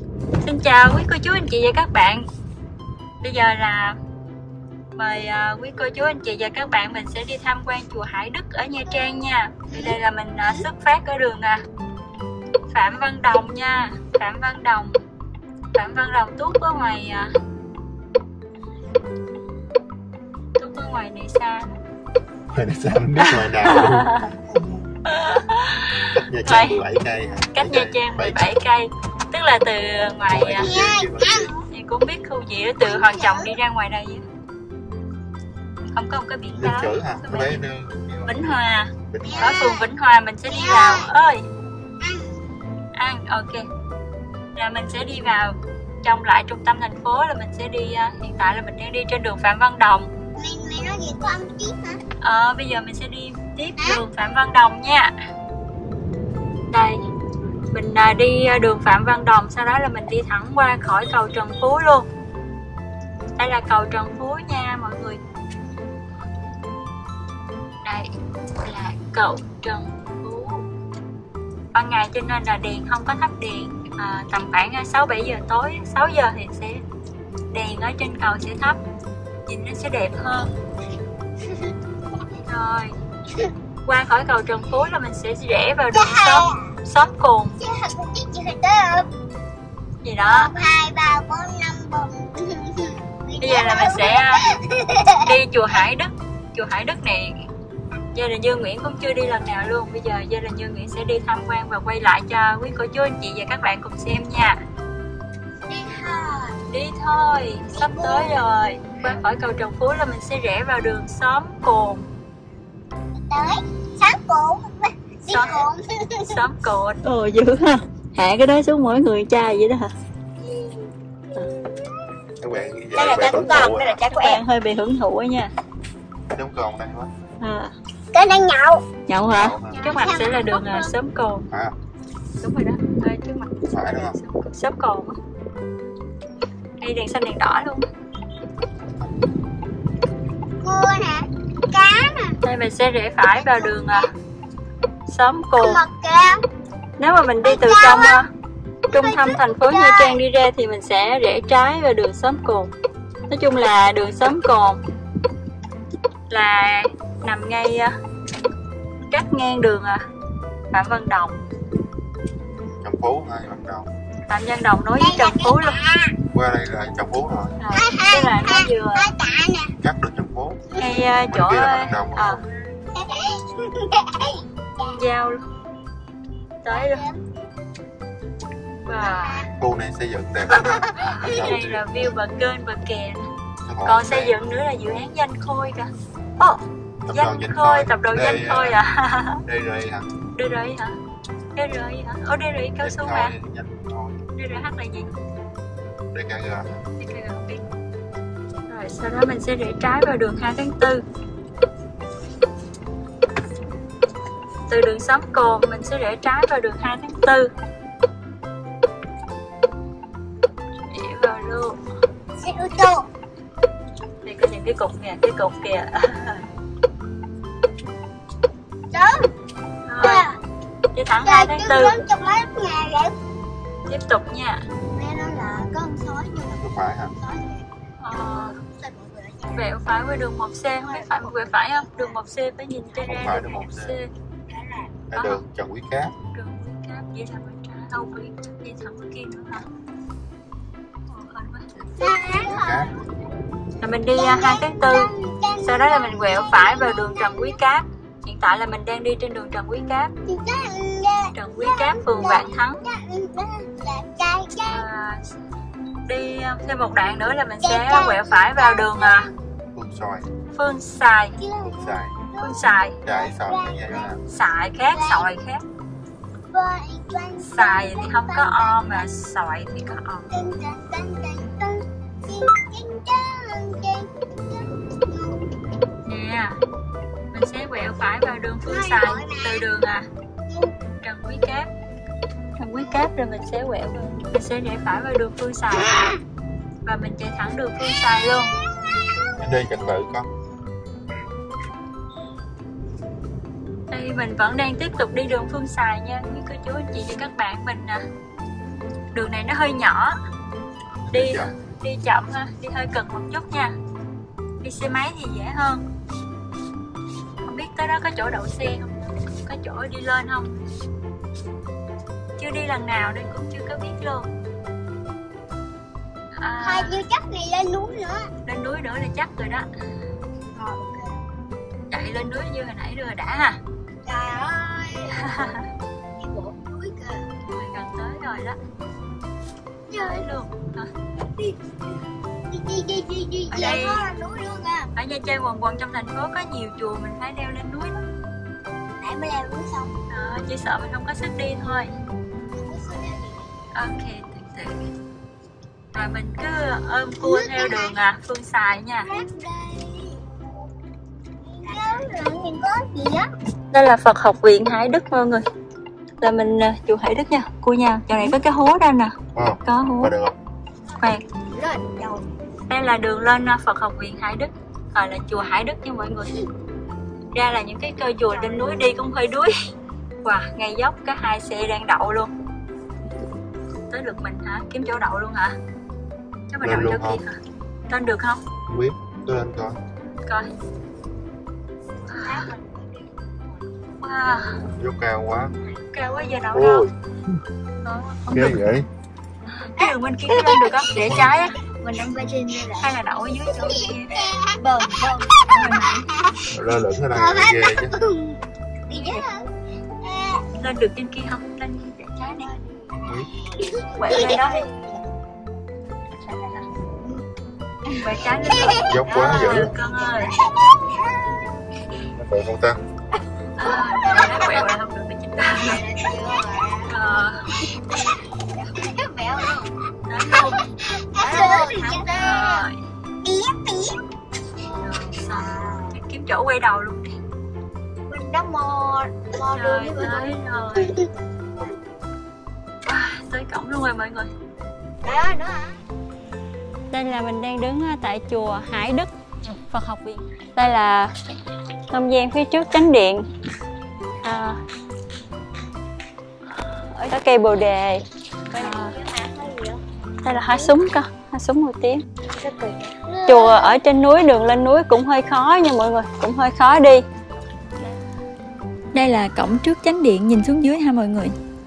Xin chào quý cô chú anh chị và các bạn. Bây giờ là mời quý cô chú anh chị và các bạn mình sẽ đi tham quan chùa Hải Đức ở Nha Trang nha. Thì đây là mình xuất phát ở đường Phạm Văn Đồng nha. Phạm Văn Đồng tuốt ở ngoài tuốt ở ngoài này xa. Ngoài này xa không biết ngoài nào luôn. Cách Nha Trang 17 cây. Cách Nha Trang 17 cây. Tức là từ ngoài thì cũng biết khu gì đó, từ Hoàng Trọng đi ra ngoài đây không có một cái biển báo. Vĩnh Hòa. Ở phường Vĩnh Hòa mình sẽ đi vào ơi. Ăn ok. Là mình sẽ đi vào trong lại trung tâm thành phố, là mình sẽ đi hiện tại là mình đang đi trên đường Phạm Văn Đồng. Mày nói gì có ăn tiếp hả? Bây giờ mình sẽ đi tiếp đường Phạm Văn Đồng nha. Đây. Mình đi đường Phạm Văn Đồng, sau đó là mình đi thẳng qua khỏi cầu Trần Phú luôn. Đây là cầu Trần Phú nha mọi người. Đây là cầu Trần Phú. Ban ngày cho nên là đèn không có thắp đèn. Tầm khoảng 6-7 giờ tối, 6 giờ thì sẽ đèn ở trên cầu sẽ thắp, nhìn nó sẽ đẹp hơn. Rồi qua khỏi cầu Trần Phú là mình sẽ rẽ vào đường xóm Cồn. Gì đó. 1, 2, 3, 4, 5, 4. Bây giờ là mình sẽ đi chùa Hải Đức. Chùa Hải Đức này gia đình Dương Nguyễn cũng chưa đi lần nào luôn. Bây giờ gia đình Dương Nguyễn sẽ đi tham quan và quay lại cho quý cô chú anh chị và các bạn cùng xem nha. Đi thôi, sắp tới rồi. Qua khỏi cầu Trần Phú là mình sẽ rẽ vào đường xóm Cồn. Tới xóm Cồn. Đi Cồn. Xóm Cồn. Ồ dữ ha. Hạ cái đó xuống mỗi người chai vậy đó hả? Đây là trái của con, đây là trái của em. Hơi bị hưởng thụ nha. Giống con đây quá. Cái đang nhậu. Nhậu hả? Trước mặt sẽ là đường xóm Cồn. Đúng rồi đó. Trước mặt phải đúng không? xóm Cồn. Đây đèn xanh đèn đỏ luôn. Cua nè, cá nè. Đây mình sẽ rẽ phải vào đường xóm Cồn. Nếu mà mình đi từ trong trung tâm thành phố Nha Trang đi ra thì mình sẽ rẽ trái vào đường xóm Cồn. Nói chung là đường xóm Cồn là nằm ngay cắt ngang đường Phạm Văn Đồng. Trần Phú hay Văn Đồng? Phạm Văn Đồng nối với Trần Phú luôn. Qua đây là Trần Phú rồi. Tức là nó vừa cắt được Trần Phú. ngay chỗ giao luôn. Tới luôn. Wow. Khu này xây dựng đẹp lắm. Đây là view bờ kênh bờ kè. Còn xây dựng nữa là dự án Danh Khôi kìa. Danh Khôi, tập đoàn Danh Khôi à? DRI hả? DRI hả? DRI hả? DRI cao su hả? DRH là gì? DKG. không biết. Rồi sau đó mình sẽ rẽ trái vào đường 2 tháng 4. Từ đường xóm Cồn mình sẽ rẽ trái vào đường 2 tháng 4. Rẽ vào luôn. Xe ô tô. Đây có những cái cục kìa, cái cục kìa. Đó. Rồi. Đi thẳng 2 tháng 4. Tiếp tục nha. Nghe nói là có con sói nhưng mà không phải hả? Vẹo phải với đường 1C, không biết phải một vẹo phải không? Đường 1C phải nhìn cho ra đường 1C. Là đường Trần Quý Cáp. Đường Quý Cáp vậy là bên trái đâu phải đi thẳng bên kia nữa hả? Là mình đi 2 tháng 4. Sau đó là mình quẹo phải vào đường Trần Quý Cáp. Hiện tại là mình đang đi trên đường Trần Quý Cáp. Trần Quý Cáp, phường Vạn Thắng. Đi thêm một đoạn nữa là mình sẽ quẹo phải vào đường Phương Xài. Phương Xài. Xài khác, sòi khác. Xài thì không có o mà sòi thì có o. Nè, mình sẽ quẹo phải vào đường Phương Xài từ đường Trần Quý Cáp. Trần Quý Cáp rồi mình sẽ quẹo vào, mình sẽ rẽ phải vào đường Phương Xài và mình chạy thẳng đường Phương Xài luôn. Đi trật tự con. Đây mình vẫn đang tiếp tục đi đường Phương Xài nha quý cô chú anh chị và các bạn. Mình Đường này nó hơi nhỏ, đi chậm ha, đi hơi cực một chút nha. Đi xe máy thì dễ hơn. Không biết tới đó có chỗ đậu xe không, có chỗ đi lên không, chưa đi lần nào nên cũng chưa có biết luôn. Thôi chưa chắc này lên núi nữa. Lên núi nữa là chắc rồi đó. Chạy lên núi như hồi nãy rồi đã ha. Trời ơi. Đi bộ núi kìa. Rồi gần tới rồi đó. Tới luôn. Đi Ở đây núi luôn à. ở Nha Trang quần trong thành phố có nhiều chùa mình phải leo lên núi lắm. Nãy mới leo núi xong. Chỉ sợ mình không có sức đi thôi. Ok, từ từ. Rồi mình cứ ôm cua theo đường Phương xài nha. Đây là Phật học viện Hải Đức mọi người. Là mình chùa Hải Đức nha. Cua nha, chỗ này có cái hố đây nè. Có hố. Khoan. Đây là đường lên Phật học viện Hải Đức, gọi là chùa Hải Đức nha mọi người. Ra là những cái cơ chùa lên núi đi cũng hơi đuối. Wow, ngay dốc có 2 xe đang đậu luôn. Tới lượt mình hả? Kiếm chỗ đậu luôn hả? Chắc mình đậu chỗ kia hả? Lên được không? Biết, cứ lên coi. Coi. Wow. Dốc cao quá. Cao quá giờ đậu đâu. Không ghê vậy. Cái đường bên kia có lên được không? Để trái á. Mình đang quay trên đây hay là đậu ở dưới chỗ kia. Bơm. Lơ lửng ở đây ghê chứ. Lên được trên kia không? Lên để trái đi. Quẹo lên đó đi. Quẹo trái lên đó. Dốc quá dữ. Con ơi. Nó còn không ta? Nó quẹo là không được với chúng ta. Mẹo luôn. Đến luôn. Rồi. Kiếm chỗ quay đầu luôn đi. Mình đã mò đường với tới rồi. Tới cổng luôn rồi mọi người. Đó nữa hả? Đây là mình đang đứng tại chùa Hải Đức Phật học viện. Đây là không gian phía trước chánh điện. Có cây bồ đề. Đây là hoa súng cơ, hoa súng màu tím. Chùa ở trên núi, đường lên núi cũng hơi khó nha mọi người, cũng hơi khó đi. Đây là cổng trước chánh điện, nhìn xuống dưới ha mọi người.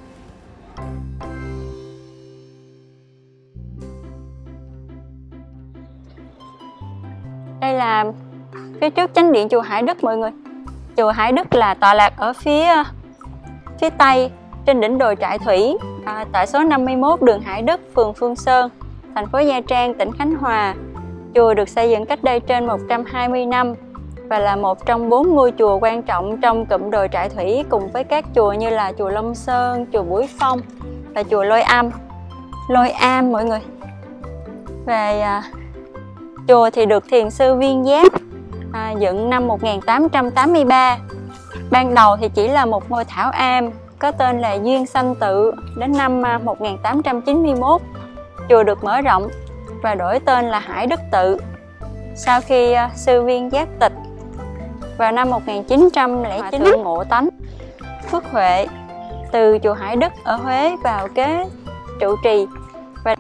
Đây là phía trước chánh điện chùa Hải Đức mọi người. Chùa Hải Đức là tọa lạc ở phía tây trên đỉnh đồi Trại Thủy, tại số 51 đường Hải Đức, phường Phương Sơn, thành phố Nha Trang, tỉnh Khánh Hòa. Chùa được xây dựng cách đây trên 120 năm và là một trong 4 ngôi chùa quan trọng trong cụm đồi Trại Thủy, cùng với các chùa như là chùa Long Sơn, chùa Bửu Phong và chùa Lôi Am mọi người. Về chùa thì được thiền sư Viên Giác dựng năm 1883. Ban đầu thì chỉ là một ngôi thảo am có tên là Duyên Sanh Tự. Đến năm 1891, chùa được mở rộng và đổi tên là Hải Đức Tự. Sau khi sư Viên Giác tịch, vào năm 1909, thượng Ngộ Tánh Phước Huệ từ chùa Hải Đức ở Huế vào kế trụ trì, và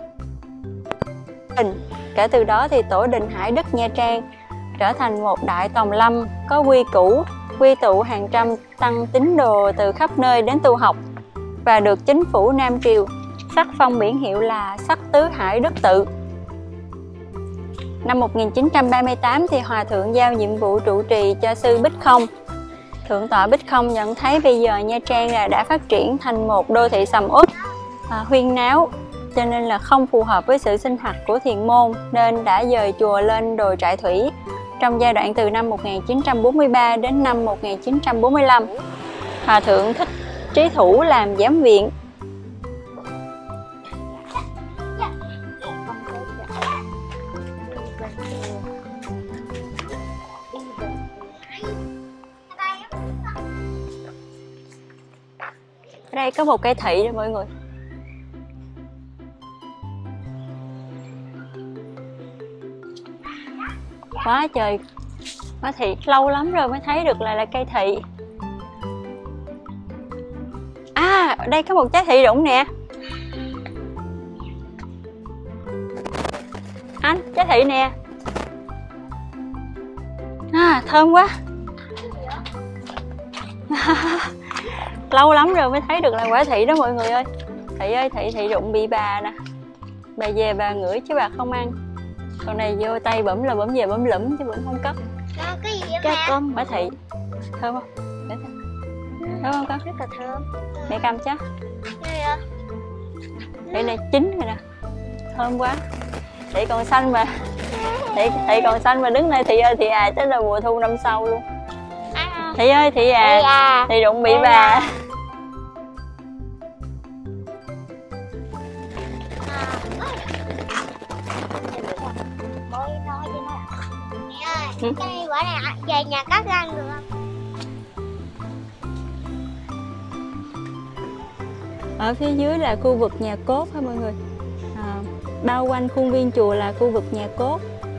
kể từ đó thì tổ đình Hải Đức Nha Trang trở thành một đại tòng lâm có quy củ, quy tụ hàng trăm tăng tín đồ từ khắp nơi đến tu học, và được chính phủ Nam Triều sắc phong biển hiệu là Sắc Tứ Hải Đức Tự. Năm 1938 thì Hòa Thượng giao nhiệm vụ trụ trì cho sư Bích Không. Thượng tọa Bích Không nhận thấy bây giờ Nha Trang đã phát triển thành một đô thị sầm uất, huyên náo, cho nên là không phù hợp với sự sinh hoạt của thiền môn, nên đã dời chùa lên đồi Trại Thủy trong giai đoạn từ năm 1943 đến năm 1945. Hòa Thượng Thích Trí Thủ làm giám viện. Ở đây có một cây thị đó mọi người. Quá trời, quá thị, lâu lắm rồi mới thấy được là cây thị. Ở đây có một trái thị rụng nè. Anh, Trái Thị nè. Thơm quá. Lâu lắm rồi mới thấy được là quả thị đó mọi người ơi. Thị ơi, thị rụng bị bà nè. Bà về bà ngửi chứ bà không ăn. Còn này vô tay bẩm là bẩm về bẩm lửm chứ bẩm không cất. Cái gì vậy Cho mẹ? con quả thị. Thơm không? Thơm không con? Rất là thơm. Mẹ cầm chứ. Đây Đây là chín rồi nè. Thơm quá. Thị còn xanh mà. Thị còn xanh mà đứng đây Thị ơi, Thị chắc là mùa thu năm sau luôn. Thị ơi, Thị Thị rụng bị bà. Cái này quả này về nhà cắt ra được không? Ở phía dưới là khu vực nhà cốt ha mọi người. Bao quanh khuôn viên chùa là khu vực nhà cốt.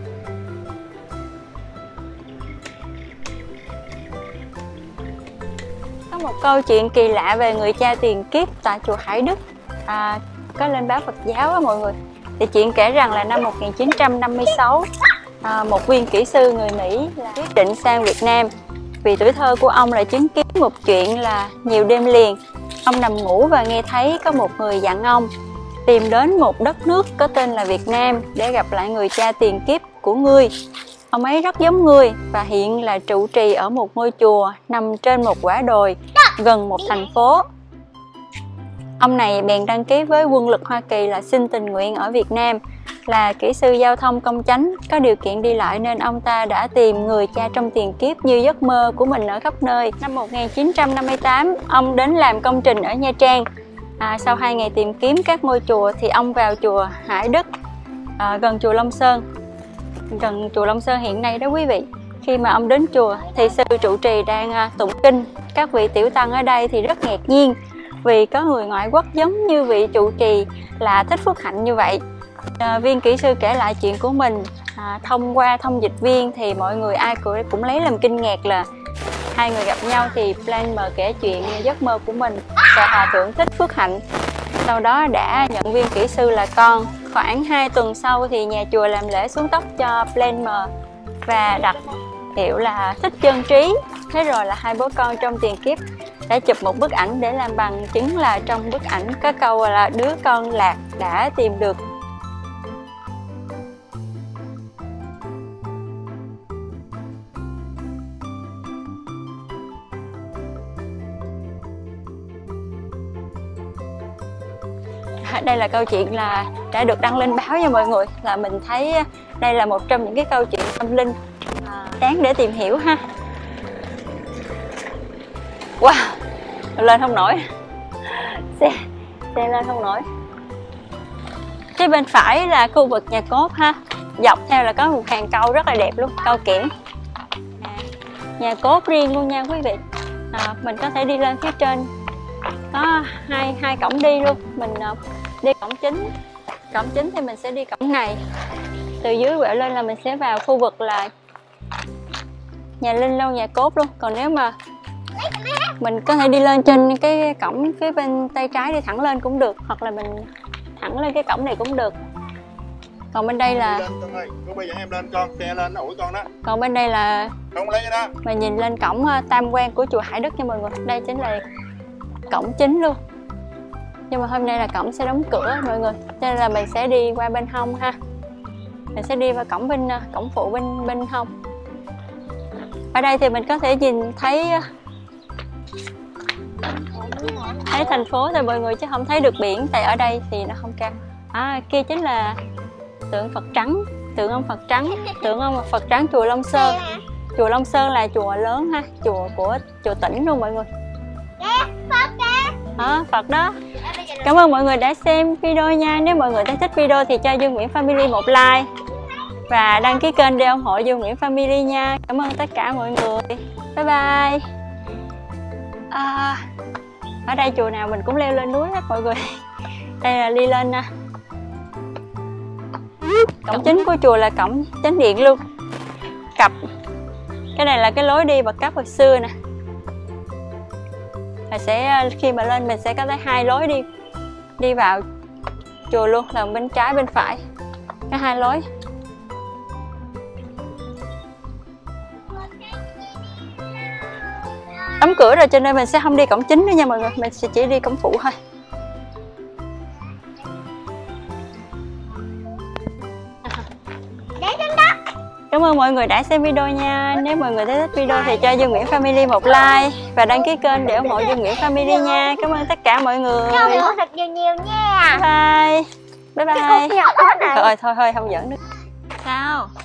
Có một câu chuyện kỳ lạ về người cha tiền kiếp tại chùa Hải Đức, có lên báo Phật giáo á mọi người. Thì chuyện kể rằng là năm 1956, một viên kỹ sư người Mỹ quyết định sang Việt Nam vì tuổi thơ của ông là chứng kiến một chuyện là nhiều đêm liền ông nằm ngủ và nghe thấy có một người dặn ông tìm đến một đất nước có tên là Việt Nam để gặp lại người cha tiền kiếp của ngươi. Ông ấy rất giống ngươi và hiện là trụ trì ở một ngôi chùa nằm trên một quả đồi gần một thành phố. Ông này bèn đăng ký với quân lực Hoa Kỳ là xin tình nguyện ở Việt Nam. Là kỹ sư giao thông công chánh, có điều kiện đi lại nên ông ta đã tìm người cha trong tiền kiếp như giấc mơ của mình ở khắp nơi. Năm 1958, ông đến làm công trình ở Nha Trang. Sau 2 ngày tìm kiếm các ngôi chùa thì ông vào chùa Hải Đức, gần chùa Long Sơn. Gần chùa Long Sơn hiện nay đó quý vị. Khi mà ông đến chùa thì sư trụ trì đang tụng kinh. Các vị tiểu tăng ở đây thì rất ngạc nhiên vì có người ngoại quốc giống như vị trụ trì là Thích Phước Hạnh như vậy. Viên kỹ sư kể lại chuyện của mình thông qua thông dịch viên thì mọi người ai cũng lấy làm kinh ngạc là hai người gặp nhau thì Plan mờ kể chuyện giấc mơ của mình và Hòa thượng Thích Phước Hạnh sau đó đã nhận viên kỹ sư là con. Khoảng 2 tuần sau thì nhà chùa làm lễ xuống tóc cho Plan mờ và đặt hiệu là Thích Chân Trí. Thế rồi là hai bố con trong tiền kiếp đã chụp một bức ảnh để làm bằng chứng là trong bức ảnh có câu là đứa con lạc đã tìm được. Đây là câu chuyện là đã được đăng lên báo nha mọi người, là mình thấy đây là một trong những cái câu chuyện tâm linh đáng để tìm hiểu ha. Wow, lên không nổi, xe lên không nổi. Phía bên phải là khu vực nhà cốt ha, dọc theo là có một hàng câu rất là đẹp luôn, câu kiển. Nhà cốt riêng luôn nha quý vị. Mình có thể đi lên phía trên, có hai cổng đi luôn. Mình đi cổng chính thì mình sẽ đi cổng này, từ dưới quẹo lên là mình sẽ vào khu vực là nhà linh lâu nhà cốt luôn. Còn nếu mà mình có thể đi lên trên cái cổng phía bên tay trái, đi thẳng lên cũng được, hoặc là mình thẳng lên cái cổng này cũng được. Còn bên đây là cô bây giờ em lên con, xe lên nó ủi con đó. Còn bên đây là không lấy đó. mình nhìn lên cổng tam quan của chùa Hải Đức nha mọi người. Đây chính là cổng chính luôn. Nhưng mà hôm nay là cổng sẽ đóng cửa mọi người, cho nên là mình sẽ đi qua bên hông ha. Mình sẽ đi vào cổng phụ bên hông. Ở đây thì mình có thể nhìn thấy thành phố thôi mọi người, chứ không thấy được biển, tại ở đây thì nó không cao. Kia chính là tượng Phật trắng, tượng ông Phật trắng, tượng ông Phật trắng chùa Long Sơn. Chùa Long Sơn là chùa lớn ha, chùa của chùa tỉnh luôn mọi người. Phật đó. Cảm ơn mọi người đã xem video nha. Nếu mọi người thấy thích video thì cho Dương Nguyễn Family một like và đăng ký kênh để ủng hộ Dương Nguyễn Family nha. Cảm ơn tất cả mọi người. Bye bye. Ở đây chùa nào mình cũng leo lên núi hết mọi người. Đây là đi lên cổng chính của chùa, là cổng chánh điện luôn. Cái này là cái lối đi bậc cấp hồi xưa nè. Khi mà lên mình sẽ có thấy 2 lối đi vào chùa luôn, là bên trái bên phải, có 2 lối. đóng cửa rồi cho nên mình sẽ không đi cổng chính nữa nha mọi người, mình sẽ chỉ đi cổng phụ thôi. Cảm ơn mọi người đã xem video nha. Nếu mọi người thấy thích video thì cho Dương Nguyễn Family một like và đăng ký kênh để ủng hộ Dương Nguyễn Family nha. Cảm ơn tất cả mọi người. Thật nhiều nha. Bye bye. Bye bye. Thôi không giỡn nữa. Sao?